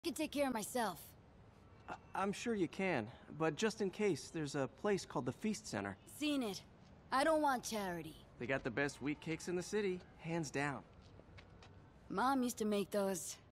can take care of myself. I'm sure you can, but just in case, there's a place called the Feast Center. Seen it. I don't want charity. They got the best wheat cakes in the city, hands down. Mom used to make those.